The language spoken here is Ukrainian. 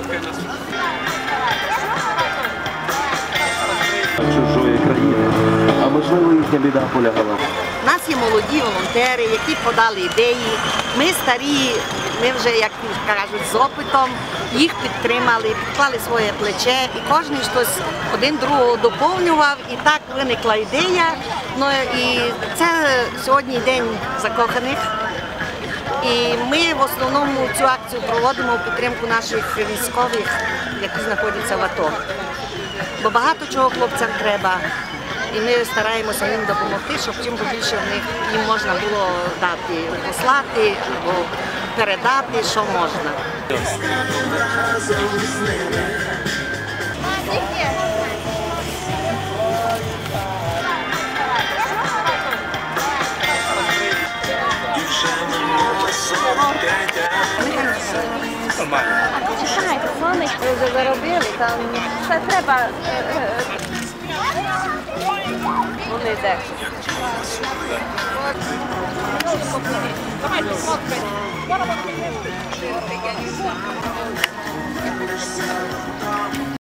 Чужої країни, а можливо їхня біда полягала. У нас є молоді волонтери, які подали ідеї. Ми старі, ми вже, як кажуть, з опитом, їх підтримали, підклали своє плече, і кожен щось один другого доповнював, і так виникла ідея. Ну, і це сьогодні день закоханих. І ми в основному цю акцію проводимо в підтримку наших військових, які знаходяться в АТО. Бо багато чого хлопцям треба. І ми стараємося їм допомогти, щоб чим побільше в них їм можна було дати, послати або передати, що можна. Нормально. Чекайте, сонечко вже заробили, там все треба. Вони де.